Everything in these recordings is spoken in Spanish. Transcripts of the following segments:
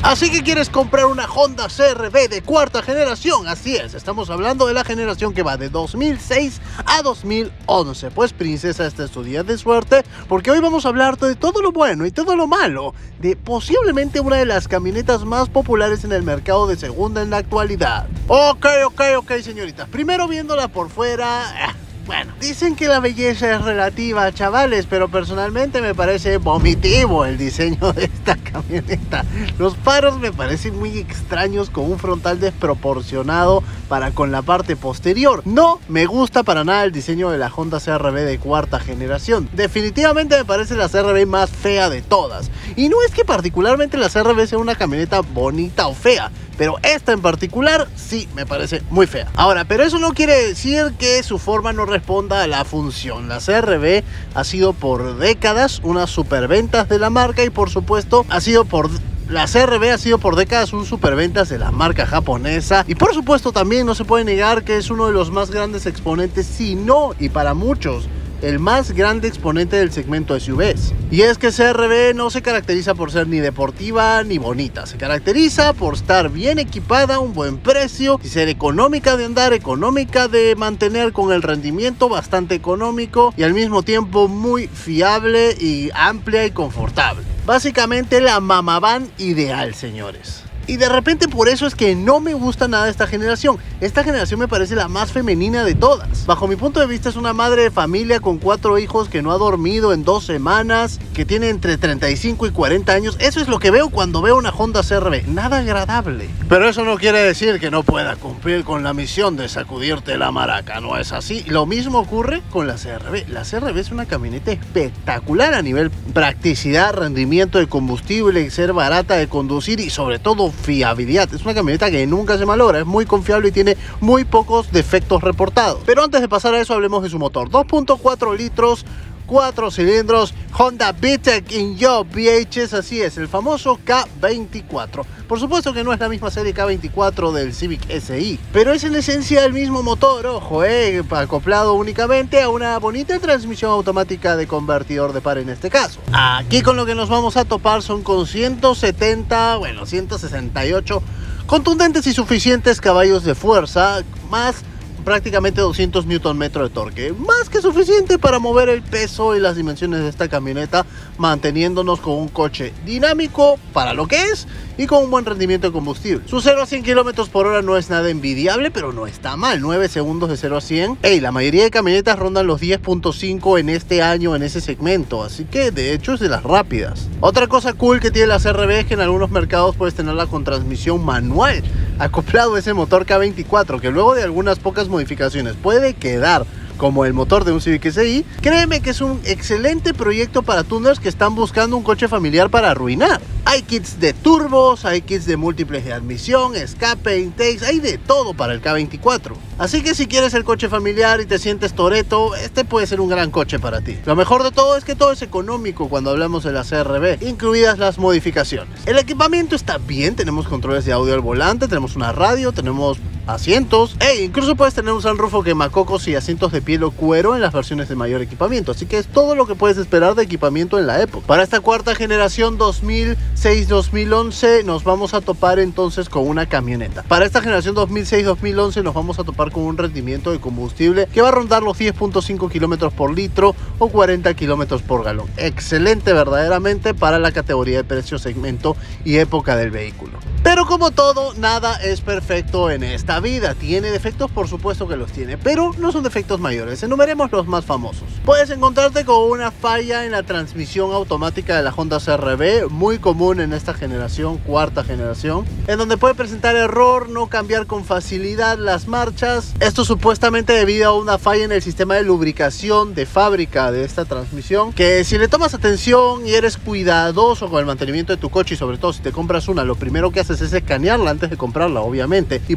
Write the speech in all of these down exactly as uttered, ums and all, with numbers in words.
Así que quieres comprar una Honda C R V de cuarta generación. Así es, estamos hablando de la generación que va de dos mil seis a dos mil once. Pues princesa, esta es tu día de suerte, porque hoy vamos a hablar de todo lo bueno y todo lo malo de posiblemente una de las camionetas más populares en el mercado de segunda en la actualidad. Ok, ok, ok, señoritas. Primero viéndola por fuera... Bueno, dicen que la belleza es relativa, chavales, pero personalmente me parece vomitivo el diseño de esta camioneta. Los faros me parecen muy extraños, con un frontal desproporcionado para con la parte posterior. No me gusta para nada el diseño de la Honda C R V de cuarta generación. Definitivamente me parece la C R V más fea de todas. Y no es que particularmente la C R V sea una camioneta bonita o fea, pero esta en particular sí me parece muy fea. Ahora, pero eso no quiere decir que su forma no responda a la función. La C R V ha sido por décadas una superventas de la marca y por supuesto ha sido por... La C R V ha sido por décadas un superventas de la marca japonesa y por supuesto también no se puede negar que es uno de los más grandes exponentes, si no, y para muchos, el más grande exponente del segmento S U Vs. Y es que C R V no se caracteriza por ser ni deportiva ni bonita, se caracteriza por estar bien equipada, un buen precio y ser económica de andar, económica de mantener, con el rendimiento bastante económico y al mismo tiempo muy fiable y amplia y confortable. Básicamente la mamavan ideal, señores. Y de repente por eso es que no me gusta nada esta generación. Esta generación me parece la más femenina de todas. Bajo mi punto de vista es una madre de familia con cuatro hijos que no ha dormido en dos semanas, que tiene entre treinta y cinco y cuarenta años. Eso es lo que veo cuando veo una Honda C R V. Nada agradable. Pero eso no quiere decir que no pueda cumplir con la misión de sacudirte la maraca. No es así. Lo mismo ocurre con la C R V. La C R V es una camioneta espectacular a nivel practicidad, rendimiento de combustible, ser barata de conducir y sobre todo fiabilidad. Es una camioneta que nunca se malogra, es muy confiable y tiene muy pocos defectos reportados. Pero antes de pasar a eso, hablemos de su motor. dos punto cuatro litros, cuatro cilindros, Honda V TEC InYo V H S, así es, el famoso K veinticuatro. Por supuesto que no es la misma serie K veinticuatro del Civic S I, pero es en esencia el mismo motor, ojo, eh, acoplado únicamente a una bonita transmisión automática de convertidor de par en este caso. Aquí con lo que nos vamos a topar son con ciento setenta, bueno, ciento sesenta y ocho contundentes y suficientes caballos de fuerza, más prácticamente doscientos newton metros de torque, más que suficiente para mover el peso y las dimensiones de esta camioneta, manteniéndonos con un coche dinámico para lo que es y con un buen rendimiento de combustible. Su cero a cien kilómetros por hora no es nada envidiable, pero no está mal, nueve segundos de cero a cien. Hey, la mayoría de camionetas rondan los diez punto cinco en este año en ese segmento, así que de hecho es de las rápidas. Otra cosa cool que tiene la C R V es que en algunos mercados puedes tenerla con transmisión manual, acoplado a ese motor K veinticuatro, que luego de algunas pocas modificaciones puede quedar como el motor de un Civic S I. Créeme que es un excelente proyecto para tuners que están buscando un coche familiar para arruinar. Hay kits de turbos, hay kits de múltiples de admisión, escape, intakes, hay de todo para el K veinticuatro. Así que si quieres el coche familiar y te sientes Toretto, este puede ser un gran coche para ti. Lo mejor de todo es que todo es económico cuando hablamos de la C R V, incluidas las modificaciones. El equipamiento está bien, tenemos controles de audio al volante, tenemos una radio, tenemos asientos, e incluso puedes tener un sunroof o quemacocos y asientos de piel o cuero en las versiones de mayor equipamiento, así que es todo lo que puedes esperar de equipamiento en la época. Para esta cuarta generación dos mil seis dos mil once nos vamos a topar entonces con una camioneta. Para esta generación dos mil seis dos mil once nos vamos a topar con un rendimiento de combustible que va a rondar los diez punto cinco kilómetros por litro o cuarenta kilómetros por galón. Excelente verdaderamente para la categoría de precio, segmento y época del vehículo. Pero como todo, nada es perfecto en esta vida. Tiene defectos, por supuesto que los tiene, pero no son defectos mayores. Enumeremos los más famosos. Puedes encontrarte con una falla en la transmisión automática de la Honda C R V, muy común en esta generación, cuarta generación, en donde puede presentar error, no cambiar con facilidad las marchas. Esto supuestamente debido a una falla en el sistema de lubricación de fábrica de esta transmisión, que si le tomas atención y eres cuidadoso con el mantenimiento de tu coche, y sobre todo si te compras una, lo primero que haces es escanearla antes de comprarla, obviamente, y por supuesto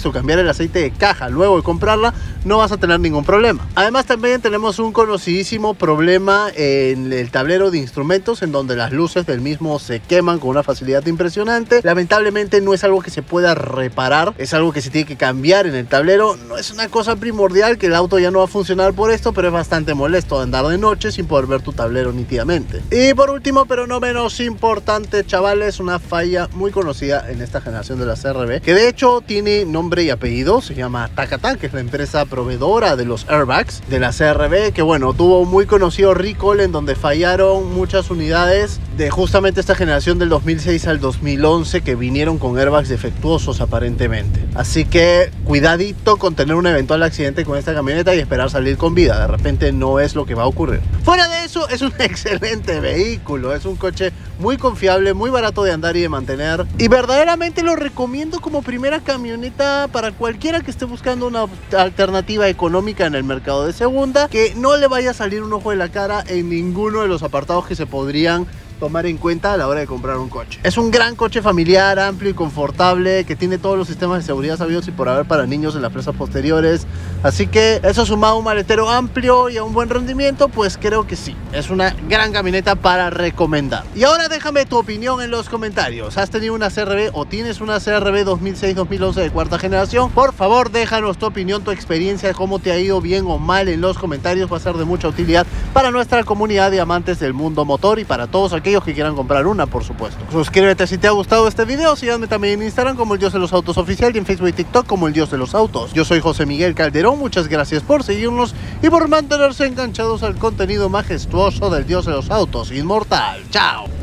supuesto, cambiar el aceite de caja luego de comprarla, no vas a tener ningún problema. Además, también tenemos un conocidísimo problema en el tablero de instrumentos, en donde las luces del mismo se queman con una facilidad impresionante. Lamentablemente no es algo que se pueda reparar, es algo que se tiene que cambiar en el tablero. No es una cosa primordial, que el auto ya no va a funcionar por esto, pero es bastante molesto andar de noche sin poder ver tu tablero nítidamente. Y por último, pero no menos importante, chavales, una falla muy conocida en esta generación de la C R V, que de hecho tiene nombre y apellido, se llama Takata, que es la empresa proveedora de los airbags de la C R V, que bueno, tuvo un muy conocido recall en donde fallaron muchas unidades de justamente esta generación del dos mil seis al dos mil once, que vinieron con airbags defectuosos aparentemente. Así que cuidadito con tener un eventual accidente con esta camioneta y esperar salir con vida, de repente no es lo que va a ocurrir. Fuera de eso, es un excelente vehículo, es un coche muy confiable, muy barato de andar y de mantener, y verdaderamente lo recomiendo como primera camioneta para cualquiera que esté buscando una alternativa económica en el mercado de segunda, que no le vaya a salir un ojo de la cara en ninguno de los apartados que se podrían tomar en cuenta a la hora de comprar un coche. Es un gran coche familiar, amplio y confortable, que tiene todos los sistemas de seguridad sabidos y por haber para niños en las plazas posteriores. Así que eso, sumado a un maletero amplio y a un buen rendimiento, pues creo que sí, es una gran camioneta para recomendar. Y ahora déjame tu opinión en los comentarios. ¿Has tenido una C R V o tienes una C R V dos mil seis dos mil once de cuarta generación? Por favor, déjanos tu opinión, tu experiencia, cómo te ha ido bien o mal en los comentarios. Va a ser de mucha utilidad para nuestra comunidad de amantes del mundo motor y para todos aquellos que quieran comprar una, por supuesto. Suscríbete si te ha gustado este video, síganme también en Instagram como el Dios de los Autos Oficial y en Facebook y TikTok como el Dios de los Autos. Yo soy José Miguel Calderón, muchas gracias por seguirnos y por mantenerse enganchados al contenido majestuoso del Dios de los Autos inmortal. ¡Chao!